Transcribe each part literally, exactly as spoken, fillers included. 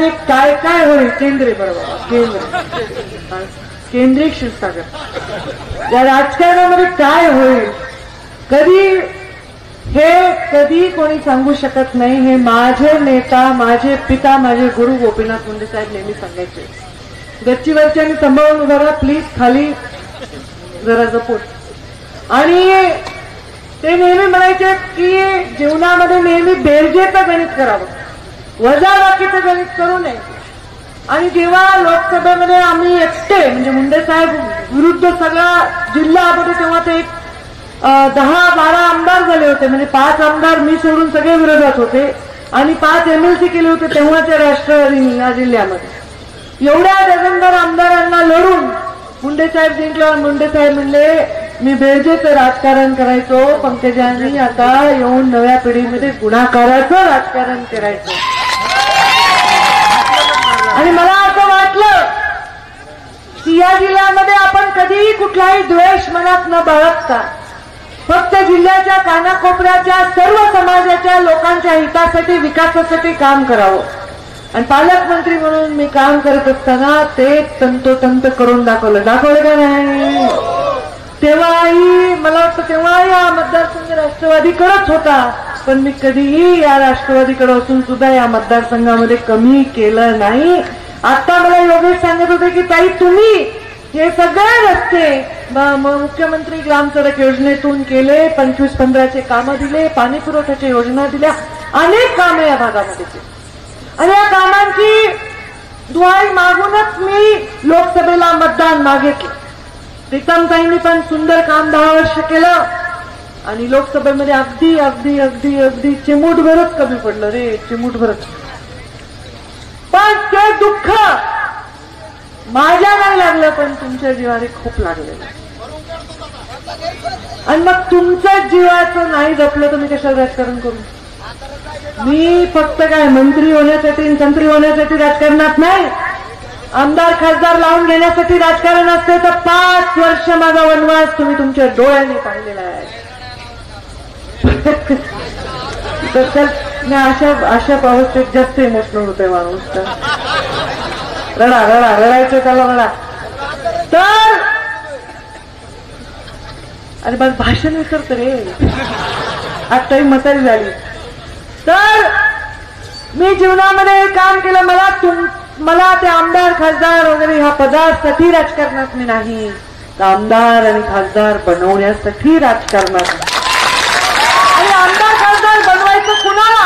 काय काय होईल केंद्रीय बरोबर केंद्र केंद्रीय क्षीरसागर या राजकारणामध्ये काय होईल कधी हे कधी कोणी सांगू शकत नाही। हे माझे नेता माझे पिता माझे गुरु गोपीनाथ मुंडे साहेब नेहमी सांगायचे गच्चीवरच्या आणि संभावून उभा राहा प्लीज खाली जरा जपून। आणि ते नेहमी म्हणायचे की जीवनामध्ये नेहमी बेरजेचं गणित करावं वजाबाकीचं गणित करू नये। आणि जेव्हा लोकसभेमध्ये आम्ही एकटे म्हणजे मुंडे साहेब विरुद्ध सगळ्या जिल्ह्यामध्ये तेव्हा ते एक दहा बारा आमदार झाले होते म्हणजे पाच आमदार मी सोडून सगळे विरोधात होते आणि पाच एमएलसी केले होते तेव्हाच्या राष्ट्रवादीने या जिल्ह्यामध्ये। एवढ्या डझनदार आमदारांना लढून मुंडे साहेब जिंकल्यावर मुंडे साहेब म्हणले मी बेरजेचं राजकारण करायचो पंकजांनी आता येऊन नव्या पिढीमध्ये गुन्हाकाराचं राजकारण करायचं। आणि मला असं वाटलं की या जिल्ह्यामध्ये आपण कधीही कुठलाही द्वेष मनात न बाळगता फक्त जिल्ह्याच्या कानाकोपऱ्याच्या सर्व समाजाच्या लोकांच्या हितासाठी विकासासाठी काम करावं। आणि पालकमंत्री म्हणून मी काम करत असताना ते तंतोतंत करून दाखवलं दाखवलं का नाही। तेव्हाही मला वाटतं तेव्हाही हा मतदारसंघ राष्ट्रवादीकडेच होता पण मी कधीही या राष्ट्रवादीकडे असून सुद्धा या मतदारसंघामध्ये कमी केलं नाही। आता मला योगेश सांगत होते की ताई तुम्ही हे सगळे रस्ते मुख्यमंत्री ग्रामसडक योजनेतून केले पंचवीस पंधराचे कामं दिले पाणी पुरवठ्याच्या योजना दिल्या अनेक कामे या भागामध्ये केली आणि या कामांची दुहाई मागूनच मी लोकसभेला मतदान मागितलं। प्रीतमताईंनी पण सुंदर काम दहा वर्ष केलं आणि लोकसभेमध्ये अगदी अगदी अगदी अगदी चिमूटभरच कमी पडलं रे चिमूटभरच। पण ते दुःख माझ्या नाही लागलं पण तुमच्या जीवाने खूप लागलेलं आणि मग तुमच्या जीवाचं नाही जपलं तर मी कशाला राजकारण करू। मी फक्त काय मंत्री होण्यासाठी संत्री होण्यासाठी राजकारणात नाही आमदार खासदार लावून घेण्यासाठी राजकारण असते तर पाच वर्ष माझा वनवास तुम्ही तुमच्या डोळ्यांनी पाहिलेला आहे। तर अशा अशा अवस्थेत जास्त इमोशनल होते माणूस तर रडा रडा रडायचं त्याला रडा। तर अरे बस भाषण विसरत रे आताही म्हातारी झाली। तर मी जीवनामध्ये काम केलं मला तुम मला ते आमदार खासदार वगैरे ह्या पदासाठी राजकारणात मी नाही तर आमदार आणि खासदार बनवण्यासाठी राजकारणात। आणि आमदार खासदार बनवायचं कुणाला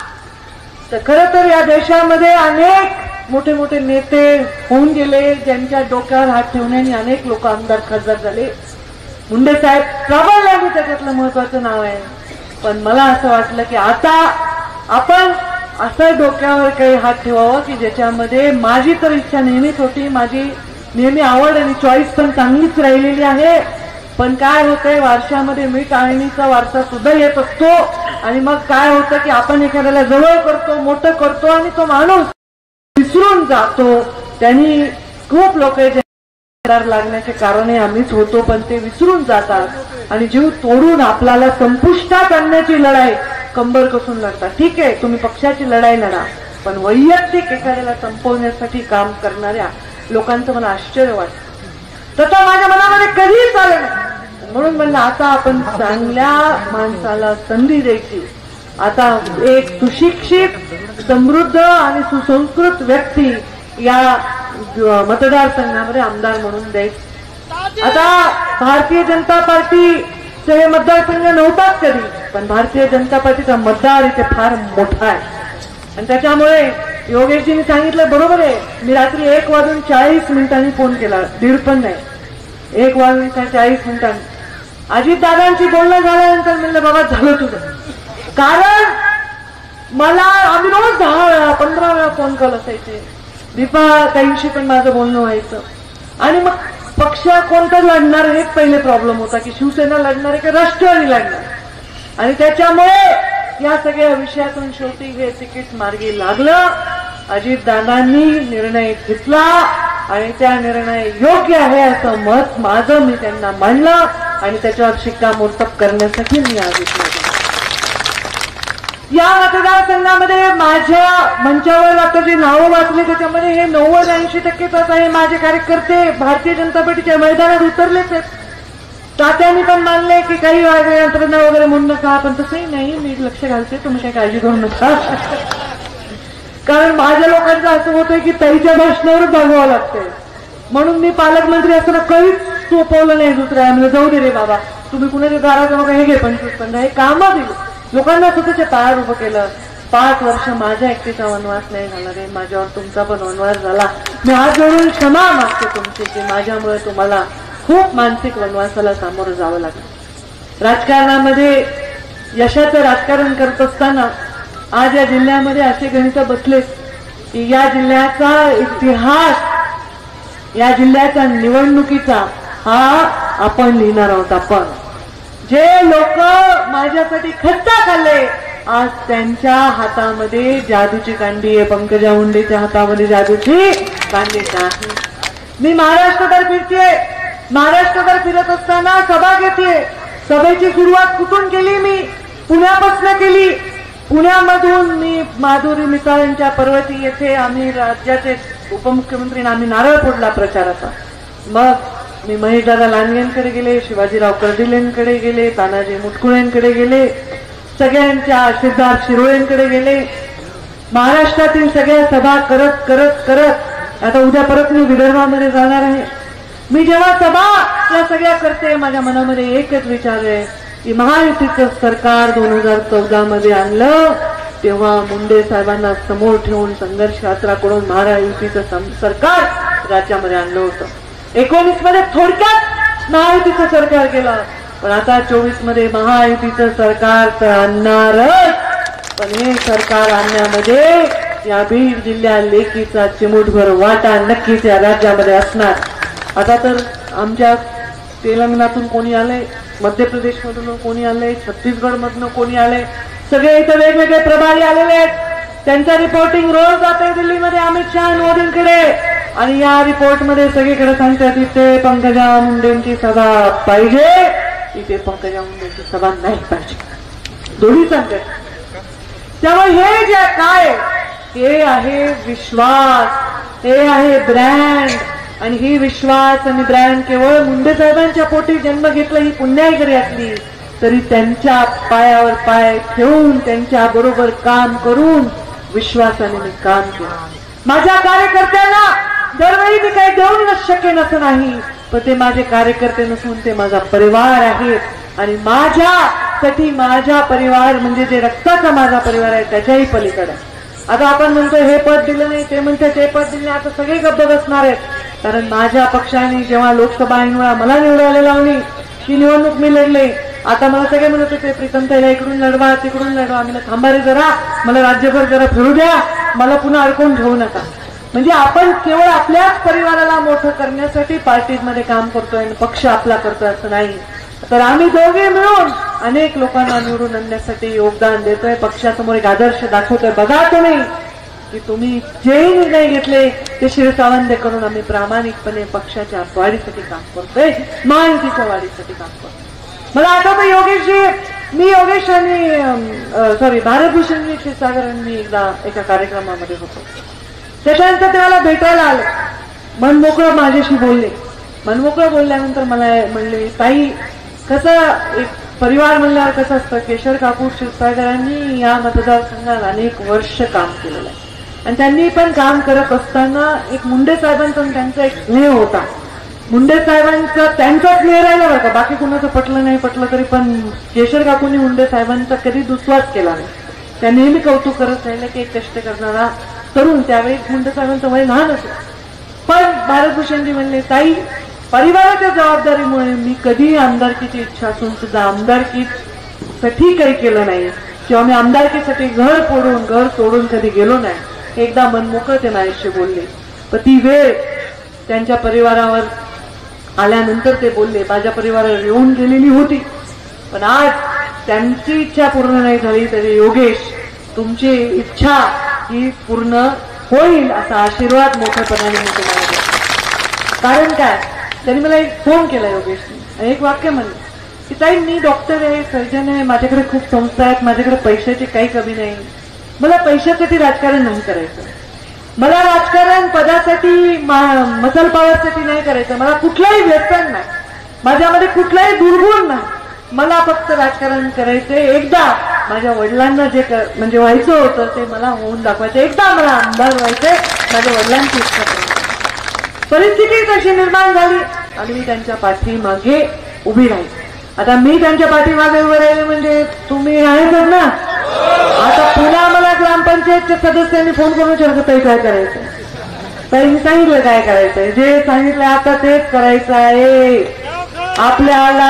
तर खरं तर या देशामध्ये अनेक मोठे मोठे नेते होऊन गेले ज्यांच्या डोक्यावर हात ठेवण्याने अनेक लोक आमदार खासदार झाले। मुंडे साहेब प्राबल्याने त्याच्यातलं महत्वाचं नाव आहे पण मला असं वाटलं की आता आपण असं डोक्यावर काही हात ठेवावा की ज्याच्यामध्ये माझी तर इच्छा नेहमीच होती माझी नेहमी आवड आणि चॉईस पण चांगलीच राहिलेली आहे पण काय होतंय वारशामध्ये मीठ आणीचा वारसा सुद्धा येत असतो आणि मग काय होतं की आपण एखाद्याला जवळ करतो मोठं करतो आणि तो माणूस विसरून जातो। त्यांनी खूप लोक लागण्याचे कारण आम्हीच होतो पण ते विसरून जातात आणि जीव तोडून आपल्याला संपुष्टात आणण्याची लढाई कंबर कसून लढतात। ठीक आहे तुम्ही पक्षाची लढाई लढा पण वैयक्तिक एखाद्याला संपवण्यासाठी काम करणाऱ्या लोकांचं मला आश्चर्य वाटतं। तसं माझ्या मनामध्ये कधीच आलं नाही म्हणून म्हणलं आता आपण चांगल्या माणसाला संधी द्यायची। आता एक सुशिक्षित समृद्ध आणि सुसंस्कृत व्यक्ती या मतदारसंघामध्ये आमदार म्हणून द्यायचं। आता भारतीय जनता पार्टीचे हे मतदारसंघ नव्हताच कधी पण भारतीय जनता पार्टीचा मतदार इथे फार मोठा आहे आणि त्याच्यामुळे योगेशजींनी सांगितलं बरोबर आहे। मी रात्री एक वाजून चाळीस मिनिटांनी फोन केला दीड पण नाही एक वाजून चाळीस मिनिटांनी अजितदादांची बोलणं झाल्यानंतर म्हणलं बाबा झालं तुझं कारण मला आम्ही रोज दहा वेळा पंधरा वेळा फोन कॉल असायचे दीपा ताईंशी पण माझं बोलणं व्हायचं आणि मग पक्ष कोणता लढणार हेच पहिले प्रॉब्लेम होता की शिवसेना लढणार आहे की राष्ट्रवादी लढणार आणि त्याच्यामुळे या सगळ्या विषयातून शेवटी हे तिकीट मार्गी लागलं। अजितदादांनी निर्णय घेतला आणि त्या निर्णय योग्य आहे असं मत माझं मी त्यांना मांडलं आणि त्याच्यावर शिक्कामोर्तब करण्यासाठी मी आज इथे या मतदारसंघामध्ये माझ्या मंचावर आता जे नावं वाचले त्याच्यामध्ये हे नव्वद ऐंशी टक्के तर हे माझे कार्यकर्ते भारतीय जनता पार्टीच्या मैदानात उतरलेच आहेत. तात्यांनी पण मानले की काही यंत्रणा वगैरे म्हणू नका, पण तसंही नाही, मी लक्ष घालते, तुम्ही काही काळजी करू नका. कारण माझ्या लोकांचं असं होतंय की ताईच्या भाषणावरच भागवावं लागतंय, म्हणून मी पालकमंत्री असताना कधीच सोपवलं नाही दुसऱ्या. म्हणजे जाऊ दे रे बाबा, तुम्ही कुणाच्या दारात मग हे घे पंचवीस पंधरा, हे कामं दिलं लोकांना, स्वतःच्या पायावर उभं केलं. पाच वर्ष माझ्या एकटीचा वनवास नाही झाला रे, माझ्यावर तुमचा पण वनवास झाला. मी हात जोडून क्षमा मागते तुमची की माझ्यामुळे तुम्हाला खूप मानसिक वनवासाला सामोरं जावं लागलं. राजकारणामध्ये यशाचं राजकारण करत असताना आज या जिल्ह्यामध्ये असे गणित बसलेत की या जिल्ह्याचा इतिहास, या जिल्ह्याचा निवडणुकीचा हा आपण लिहिणार आहोत. आपण जे लोक माझ्यासाठी खट्टा खाल्ले, आज त्यांच्या हातामध्ये जादूची कांडी आहे, पंकजा मुंडेच्या हातामध्ये जादूची कांडी नाही. मी महाराष्ट्रभर फिरते, महाराष्ट्रभर फिरत असताना सभा घेते. सभेची सुरुवात कुठून केली? मी पुण्यापासून केली. पुण्यामधून मी माधुरी मिसाळांच्या पर्वती येथे आम्ही राज्याचे उपमुख्यमंत्री आम्ही नारळ फोडला प्रचाराचा. मग मी महेशदादा लांडगेंकडे गेले, शिवाजीराव कर्डिलेंकडे गेले, तानाजी मुटकुळेंकडे गेले, सगळ्यांच्या सिद्धार्थ शिरोळेंकडे गेले. महाराष्ट्रातील सगळ्या सभा करत करत करत आता उद्या परत मी विदर्भामध्ये जाणार आहे. मी जेव्हा सभा या सगळ्या करते, माझ्या मनामध्ये एकच विचार आहे की महायुतीचं सरकार दोन हजार चौदा मध्ये आणलं तेव्हा मुंडे साहेबांना समोर ठेवून संघर्ष यात्रा करून महायुतीचं सरकार राज्यामध्ये आणलं होतं. एकोणीस मध्ये थोडक्यात महायुतीचं सरकार केलं, पण आता चोवीस मध्ये महायुतीचं सरकार तर आणणारच. पण हे सरकार आणण्यामध्ये या बीड जिल्ह्या लेकीचा चिमूटभर वाटा नक्कीच या राज्यामध्ये असणार. आता तर आमच्या तेलंगणातून कोणी आलंय, मध्य प्रदेशमधून कोणी आलंय, छत्तीसगड मधून कोणी आलंय, सगळे इथे वेगवेगळे प्रभारी आलेले आहेत. त्यांचा रिपोर्टिंग रोज जात आहे दिल्लीमध्ये अमित शहा मोदींकडे, आणि या रिपोर्टमध्ये सगळीकडे सांगतात इथे पंकजा मुंडेंची सभा पाहिजे, इथे पंकजा मुंडेंची सभा नाही पाहिजे, दोन्ही सांगतात. त्यामुळे हे जे काय हे आहे विश्वास, हे आहे ब्रँड, आणि ही विश्वास आणि ब्रँड केवळ मुंडे साहेबांच्या पोटी जन्म घेतला ही पुण्याई जरी असली तरी त्यांच्या पायावर पाय ठेवून त्यांच्या बरोबर काम करून विश्वासाने मी काम केलं. माझ्या कार्यकर्त्यांना दरवेळी मी काही देऊन शक्य नसं नाही, पण ते माझे कार्यकर्ते नसून ते माझा परिवार आहे, आणि माझ्यासाठी माझा परिवार म्हणजे जे रक्ताचा माझा परिवार आहे त्याच्याही पलीकडे. आता आपण म्हणतो हे पद दिलं नाही, ते म्हणते ते पद दिले, आता सगळे गप्प बसणार आहेत. कारण माझ्या पक्षाने जेव्हा लोकसभा ऐन वेळा मला निवडायला लावली, ती निवडणूक मी लढले. आता मला सगळे म्हणत होते प्रीतम ताईला इकडून लढवा तिकडून लढवा. आम्ही थांबा रे जरा, मला राज्यभर जरा फिरू द्या, मला पुन्हा अडकून ठेवू नका. म्हणजे आपण केवळ आपल्याच परिवाराला मोठं करण्यासाठी पार्टीमध्ये काम करतोय, पक्ष आपला करतोय असं नाही. तर आम्ही दोघे मिळून अनेक लोकांना निवडून आणण्यासाठी योगदान देतोय, पक्षासमोर एक आदर्श दाखवतोय. बघा तुम्ही की तुम्ही जे निर्णय घेतले ते शिरसावंदे करून आम्ही प्रामाणिकपणे पक्षाच्या वाढीसाठी काम करतोय, महायुतीच्या वाढीसाठी काम करतोय. मला आठवतं योगेशजी, मी योगेश आणि सॉरी भारतभूषणजी क्षीरसागरांनी एकदा एका कार्यक्रमामध्ये होतो. त्याच्यानंतर ते मला भेटायला आले, मनमोकळं माझ्याशी बोलले. मनमोकळं बोलल्यानंतर मला म्हणले ताई कसं एक परिवार म्हणल्यावर कसं असतं, केशर काकू क्षीरसागरांनी या मतदारसंघात अनेक वर्ष काम केलेलं आहे, आणि त्यांनी पण काम करत असताना एक मुंडे साहेबांचा त्यांचा एक स्नेह होता. मुंडे साहेबांचा त्यांचा स्नेह राहिला बरं का, बाकी कुणाचं पटलं नाही पटलं तरी पण केशर काकूंनी मुंडे साहेबांचा कधी दुस्वास केला नाही. त्या नेहमी कौतुक करत राहिलं की एक कष्ट करणारा तरुण. त्यावेळी मुंडे साहेबांचं वय लहान असेल, पण भारतभूषणजी म्हणले ताई परिवाराच्या जबाबदारीमुळे मी कधी आमदारकीची इच्छा असून सुद्धा आमदारकीसाठी काही केलं नाही, किंवा मी आमदारकीसाठी घर फोडून घर सोडून कधी गेलो नाही. एकदा मनमोकळं ते माझ्याशी बोलले, पण ती वेळ त्यांच्या परिवारावर आल्यानंतर ते बोलले. माझ्या परिवारावर येऊन गेलेली होती, पण आज त्यांची इच्छा पूर्ण नाही झाली तरी योगेश तुमची इच्छा ही पूर्ण होईल असा आशीर्वाद मोठ्यापणाने मी तुम्हाला देतो. कारण काय, त्यांनी मला एक फोन केला योगेशने, एक वाक्य म्हणलं की ताई मी डॉक्टर आहे, सर्जन आहे, माझ्याकडे खूप संस्था आहेत, माझ्याकडे पैशाची काही कमी नाही, मला पैशासाठी राजकारण नाही करायचं, मला राजकारण पदासाठी मसल पावरसाठी नाही करायचं, मला कुठलाही व्यसन नाही, माझ्यामध्ये कुठलाही दुर्गुण नाही, मला फक्त राजकारण करायचे. एकदा माझ्या वडिलांना जे म्हणजे व्हायचं होतं ते मला होऊन दाखवायचं, एकदा मला आमदार व्हायचे, माझ्या वडिलांची इच्छा करायची. परिस्थिती तशी निर्माण झाली आणि मी त्यांच्या पाठीमागे उभी राहील. आता मी त्यांच्या पाठीमागे उभे राहिले म्हणजे तुम्ही आहेतच ना. आता पुन्हा मला ग्रामपंचायतच्या सदस्यांनी फोन करून विचारलं ताई काय करायचं, ताईंनी सांगितलं काय करायचंय, जे सांगितलं आता तेच करायचं आहे आपल्याला.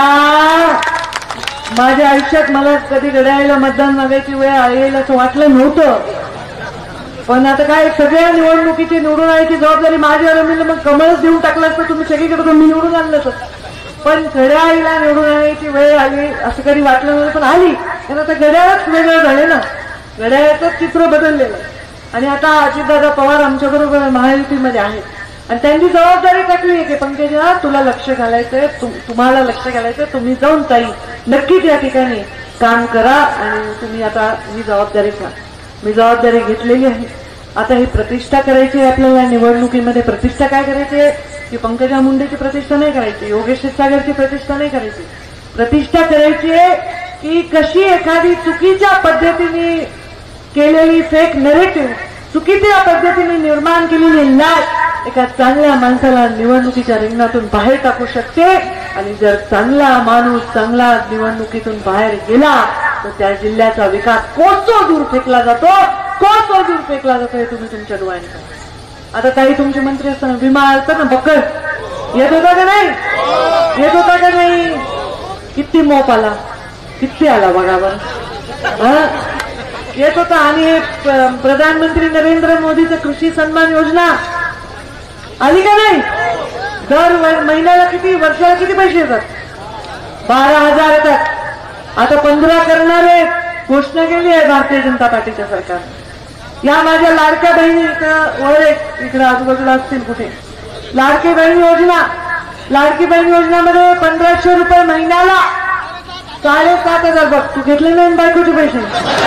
माझ्या आयुष्यात मला कधी घड्याळाला मतदान मागायची वेळ येईल असं वाटलं नव्हतं, पण आता काय सगळ्या निवडणुकीची निवडून आणायची जबाबदारी माझ्यावर मिळलं. मग कमळच देऊन टाकलं असतं तुम्ही सगळीकडे, मी निवडून आणलं असतं, पण घड्याळीला निवडून आणायची वेळ आली असं कधी वाटलं नव्हतं, पण आली. कारण आता घड्याळच वेगळं झाले ना, घड्याळाचं चित्र बदललेलं. आणि आता अजितदादा पवार आमच्या बरोबर महायुतीमध्ये आहेत आणि त्यांची जबाबदारी टाकली आहे की पंकजा तुला लक्ष घालायचंय, तुम्हाला लक्ष घालायचंय, तुम्ही जाऊन ताई नक्कीच या ठिकाणी काम करा आणि तुम्ही आता ही जबाबदारी घ्या. मी जबाबदारी घेतलेली आहे. आता ही प्रतिष्ठा करायची आहे आपल्याला. निवडणुकीमध्ये प्रतिष्ठा काय करायची आहे की पंकजा मुंडेची प्रतिष्ठा नाही करायची, योगेश क्षीरसागरची प्रतिष्ठा नाही करायची. प्रतिष्ठा करायची आहे की कशी एखादी चुकीच्या पद्धतीने केलेली फेक नरेटिव्ह, चुकीच्या पद्धतीने निर्माण केलेली लाट एका चांगल्या माणसाला निवडणुकीच्या रिंगणातून बाहेर टाकू शकते. आणि जर चांगला माणूस चांगला निवडणुकीतून बाहेर गेला तर त्या जिल्ह्याचा विकास कोसो दूर फेकला जातो, कोसो दूर फेकला जातो. हे तुम्ही तुमच्या डोळ्यांनी करा. आता ताई तुमचे मंत्री असताना विमा आलता ना, बक्कळ येत होता का नाही, येत होता का नाही, किती मोप आला, किती आला बघा बरं, येत होता. आणि प्रधानमंत्री नरेंद्र मोदीचं कृषी सन्मान योजना आली का नाही, दर महिन्याला किती, वर्षाला किती पैसे येतात, बारा हजार येतात. आता पंधरा करणारे घोषणा केली आहे भारतीय जनता पार्टीच्या सरकारने. या माझ्या लाडक्या बहिणी इथं वर इकडे आजूबाजूला असतील कुठे, लाडकी बहीण योजना, लाडकी बहीण योजनामध्ये पंधराशे रुपये महिन्याला साडेसात हजार. बघ तू घेतले नाही बायकोचे पैसे,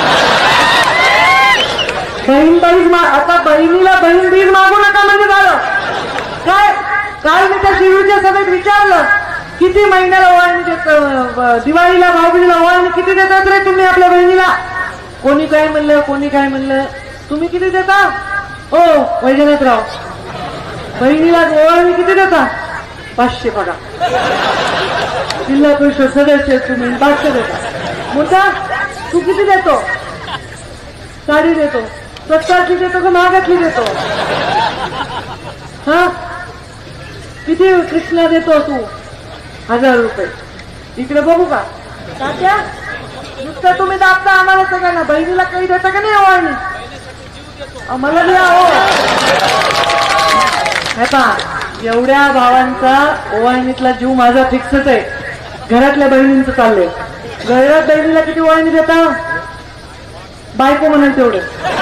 बहीण बाईज आता बहिणीला बहीण बीज मागू नका म्हणजे झालं काय. काल मी त्या शिरूरच्या सभेत विचारलं किती महिन्याला ओवाळणी देत, दिवाळीला भाऊबीजीला ओवाळणी किती देतात रे तुम्ही आपल्या बहिणीला. कोणी काय म्हणलं, कोणी काय म्हणलं, तुम्ही किती देता हो वैजनाथराव, बहिणीला ओवाळणी किती देता, पाचशे. बघा जिल्हा परिषद सदस्य तुम्ही पाचशे देता. मोठा तू किती देतो, साडी देतो, स्वस्तातली देतो का महागातली देतो, हा किती कृष्णा देतो तू, हजार रुपये. इकडे बघू का तात्या, नुसतं तुम्ही दाबता आम्हाला सगळ्यांना, बहिणीला काही देता का नाही ओवाळणी, आम्हाला द्या हो. हे पहा एवढ्या भावांचा ओवाळणीतला जीव माझा फिक्सच आहे. घरातल्या बहिणींचं चाललंय, घरात बहिणीला किती ओवाळणी देता, बायको म्हणाल तेवढं.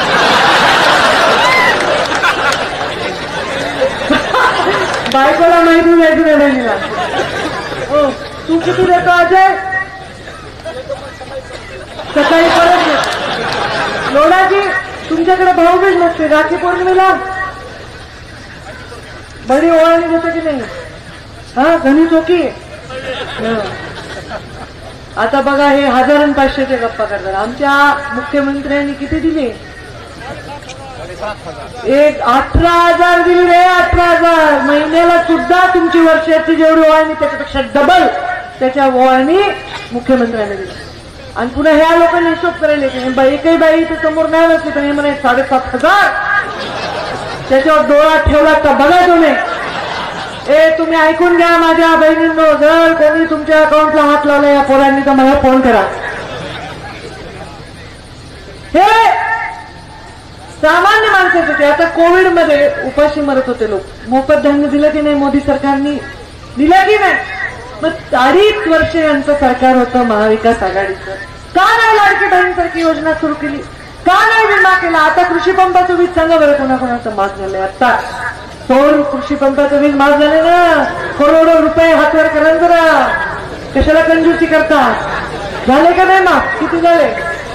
बायकोला माहिती द्यायची नाही बहिणीला. हो तू किती देतो अजय, सकाळी परत देतो. लोडाची तुमच्याकडे भाऊबीज नसते, राखी पौर्णिमेला बडी ओवाळणी देतो की नाही, हा घणी चोकी. आता बघा हे हजार आणि पाचशेचे गप्पा करतात. आमच्या मुख्यमंत्र्यांनी किती दिले, एक अठरा हजार दिली रे, अठरा हजार महिन्याला सुद्धा. तुमची वर्षाची जेवढी ओवाळणी त्याच्यापेक्षा डबल त्याच्या ओवाळणी मुख्यमंत्र्यांनी दिली. आणि पुन्हा ह्या लोकांनी हिशोब करायला एकही बाई इथे समोर नाही बसली तर हे म्हणे साडेसात हजार त्याच्यावर डोळा ठेवला तर बघा तुम्ही. ए तुम्ही ऐकून घ्या माझ्या बहिणींनो, जर कोणी तुमच्या अकाउंटला हात लावला या पोरांनी तर मला फोन करा. हे सामान्य माणसासाठी. आता कोविडमध्ये उपाशी मरत होते लोक, मोफत धान्य दिलं की नाही मोदी सरकारने, दिलं की नाही. मग अडीच वर्ष यांचं सरकार होतं महाविकास आघाडीचं, का नाही लाडकी बहीणसारखी योजना सुरू केली, का नाही विमा केला. आता कृषी पंपाचं वीज सांगा बरं कोणाकोणाचं महाग झालंय. आता दोन कृषी पंपाचं वीज महाग झाले ना, करोडो रुपये हातवर करा जरा. कशाला कंजूसी करता? झाले का नाही? मग किती झाले?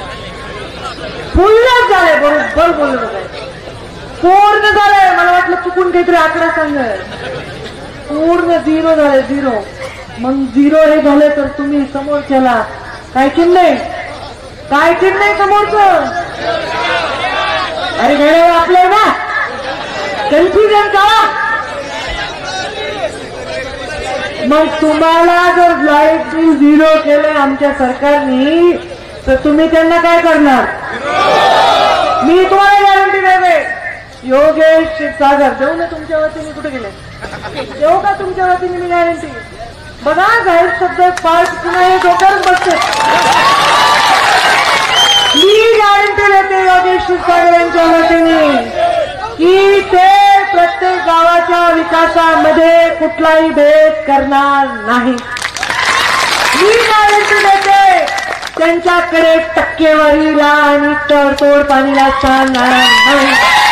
फुलच झाले. बरोबर बोललो काय? पूर्ण झाले. मला वाटलं चुकून काहीतरी आकडा सांग. पूर्ण झिरो झाले. झिरो. मग झिरो हे झाले तर तुम्ही समोरच्याला काय चिन्ह आहे? काय चिन्ह आहे समोरचं? अरे घड्याळ आपलंय ना. कन्फ्युजन का? मग तुम्हाला जर लाईट बिल झिरो केले आमच्या सरकारने तर तुम्ही त्यांना काय करणार? मी तुम्हाला गॅरंटी देते. योगेश क्षीरसागर देऊ ना तुमच्या वतीने? कुठे गेले? देऊ का तुमच्या वतीने मी गॅरंटी? बघा जाहीर शब्द पाच पुन्हा हे डोक्यात बसते. मी गॅरंटी देते योगेश क्षीरसागर यांच्या वतीने की ते प्रत्येक गावाच्या विकासामध्ये कुठलाही भेद करणार नाही. मी गॅरंटी देते त्यांच्याकडे टक्केवारीला आणि तडतोड पाणीला स्थान नाही.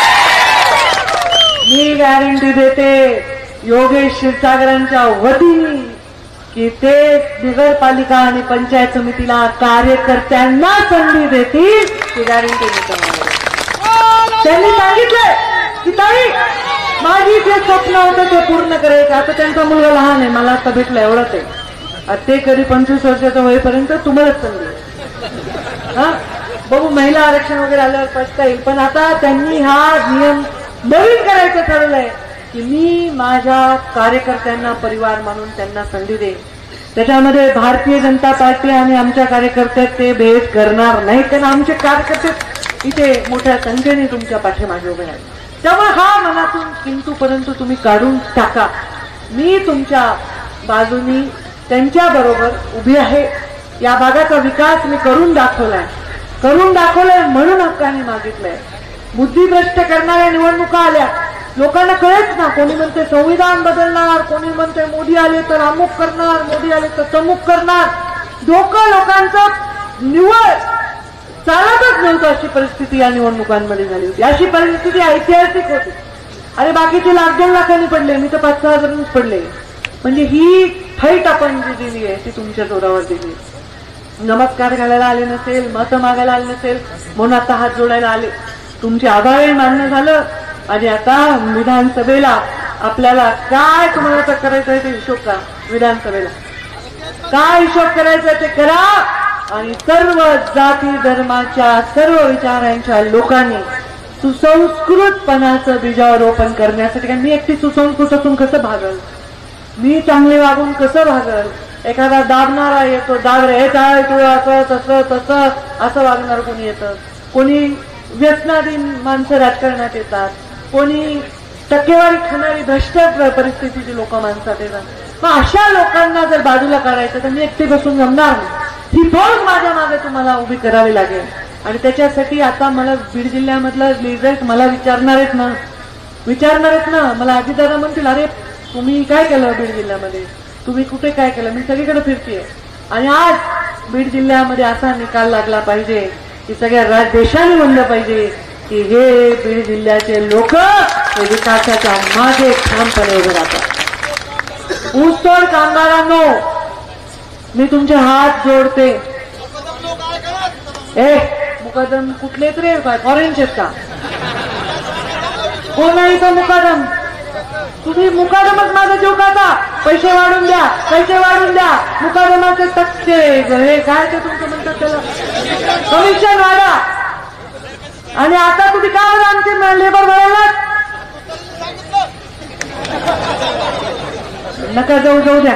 मी गॅरंटी देते योगेश क्षीरसागरांच्या वतीने की ते नगरपालिका आणि पंचायत समितीला कार्यकर्त्यांना संधी देतील ही गॅरंटी देतो. त्यांनी सांगितलंय की ताई माझी जे स्वप्न होतं ते पूर्ण करायचं. आता त्यांचा मुलगा लहान आहे, मला आता भेटलं एवढंच आहे. ते कधी पंचवीस वर्षाचं होईपर्यंत तुम्हालाच संधी. हा बघू महिला आरक्षण वगैरे आल्यावर पटता येईल. पण आता त्यांनी हा नियम नवीन करायचं ठरवलंय की मी माझ्या कार्यकर्त्यांना परिवार म्हणून त्यांना संधी देईन. त्याच्यामध्ये भारतीय जनता पार्टी आणि आमच्या कार्यकर्त्यात ते भेद करणार नाही. कारण आमचे कार्यकर्ते इथे मोठ्या संख्येने तुमच्या पाठीमागे उभे आहेत. त्यामुळे हा मनातून किंतु परंतु तुम्ही काढून टाका. मी तुमच्या बाजूनी त्यांच्या बरोबर उभी आहे. या भागाचा विकास मी करून दाखवलाय. करून दाखवलाय म्हणून हक्काने मागितलंय. बुद्धिभ्रष्ट करणाऱ्या निवडणुका आल्या. लोकांना कळेच ना. कोणी म्हणते संविधान बदलणार, कोणी म्हणते मोदी आले तर अमुक करणार, मोदी आले तर तमुक करणार. डोकं लोकांचं निवड चालतच नव्हतं. अशी परिस्थिती या निवडणुकांमध्ये झाली होती. अशी परिस्थिती ऐतिहासिक होती. अरे बाकीचे लाख दोन लाखांनी पडले, मी तर पाच सहा हजारांनीच पडले. म्हणजे ही फाईट आपण जी दिली आहे ती तुमच्या जोरावर दिली. नमस्कार घालायला आले नसेल, मतं मागायला आले नसेल म्हणून आता हात जोडायला आले. तुमचे आभार मान्य झालं. आणि आता विधानसभेला आपल्याला काय तुम्हाला तर करायचं आहे ते हिशोब करा. विधानसभेला काय हिशोब करायचा ते करा. आणि सर्व जाती धर्माच्या सर्व विचारांच्या लोकांनी सुसंस्कृतपणाचं बीजारोपण करण्यासाठी. कारण मी एकटी सुसंस्कृत असून कसं भागल? मी चांगले वागून कसं भागल? एखादा दाबणारा येतो, दाब रे काय तू असं तसं तसं असं वागणार कोणी येतं. कोणी व्यसनाधीन माणसं राजकारणात येतात. कोणी टक्केवारी खाणारी भ्रष्ट परिस्थितीची लोक माणसात येतात. मग अशा लोकांना जर बाजूला काढायचं तर मी एकटी बसून जमणार नाही. ही फौज माझ्या मागे तुम्हाला उभी करावी लागेल. आणि त्याच्यासाठी आता मला बीड जिल्ह्यामधलं रिझल्ट मला विचारणार आहेत ना विचारणार आहेत ना मला अजितदादा म्हणतील अरे तुम्ही काय केलं बीड जिल्ह्यामध्ये, तुम्ही कुठे काय केलं? मी सगळीकडे फिरतीये. आणि आज बीड जिल्ह्यामध्ये असा निकाल लागला पाहिजे की सगळ्या देशाने म्हणलं पाहिजे की हे बीड जिल्ह्याचे लोक हे विकासाच्या मागे ठामपणे उभे राहतात. ऊसतोड कामगारांनो मी तुमचे हात जोडते. ए मुकादम कुठले तरी काय फॉरेनचे का? कोण नाही तो मुकादम? तुम्ही मुकादमच माझा जीव खाता. पैसे वाढून द्या, पैसे वाढून द्या. मुकादमाचे टक्के हे काय ते तुमचं म्हणतात त्याला कमिशन वाढा. आणि आता तुम्ही का बरं आमचे लेबर भरायला नका जाऊ जाऊ द्या.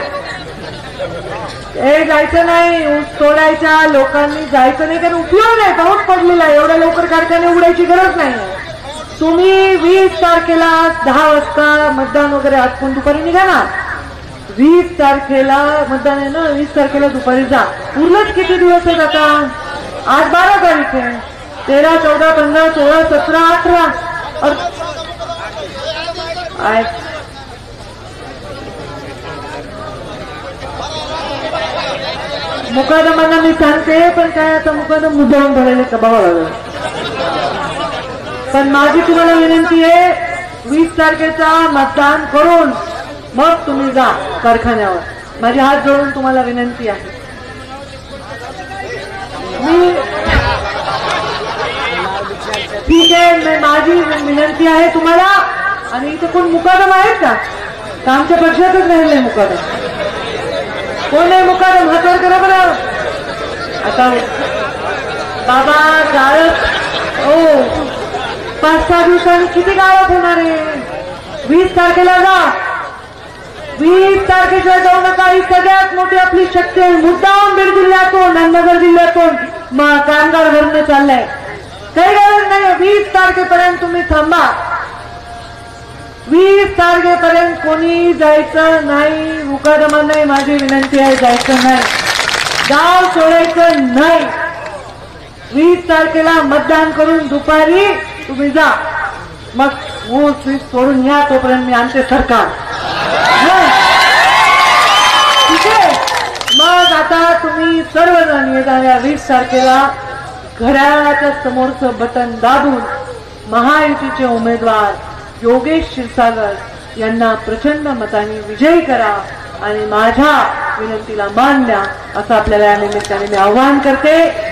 ए जायचं नाही. ऊस तोडायच्या लोकांनी जायचं नाही. कारण उपयोग नाही. पाऊस पडलेला आहे. एवढ्या लवकर कारखाने उघडायची गरज नाही. तुम्ही वीस तारखेला दहा वाजता मतदान वगैरे आटपून दुपारी निघा ना. वीस तारखेला मतदान आहे ना. वीस तारखेला दुपारी जा. उरलंच किती दिवस आहेत आता? आज बारा तारीख आहे. तेरा चौदा पंधरा सोळा सतरा अठरा मुकादमांना मी सांगते. पण काय आता मुकादम मुद्दाम भरायला का बघावं लागेल. पण माझी तुम्हाला विनंती आहे वीस तारखेचा मतदान करून मग तुम्ही जा कारखान्यावर. माझे हात जोडून तुम्हाला विनंती आहे, मी ठीक आहे, माझी विनंती आहे तुम्हाला. आणि इथे कोण मुकादम आहेत का? तर आमच्या पक्षातच राहिले मुकादम. कोण आहे मुकादम? हातवर करा बरं. आता बाबा गाळप, हो पाच सहा दिवसांनी किती गाळप होणार आहे? वीस तारखेला जा. वीस तारखेशिवाय जाऊ नका. ही सगळ्यात मोठी आपली शक्ती आहे. मुद्दाम बीड जिल्ह्यातून अहमदनगर जिल्ह्यातून कामगार भरणं चाललंय. काही गरज नाही. वीस तारखेपर्यंत तुम्ही थांबा. वीस तारखेपर्यंत कोणी जायचं नाही. मुकादमा नाही. माझी विनंती आहे, जायचं नाही. गाव सोडायचं नाही. वीस तारखेला मतदान करून दुपारी तुम्ही जा. मग ऊस वीस सोडून या. तोपर्यंत मी आणते सरकार. ठीक आहे. मग आता तुम्ही सर्वजण येणाऱ्या वीस तारखेला घड्याळाच्या समोरचं बटन दाबून महायुतीचे उमेदवार योगेश क्षीरसागर यांना प्रचंड मतांनी विजयी करा आणि माझ्या विनंतीला मान द्या, असं आपल्याला या निमित्ताने मी आवाहन करते.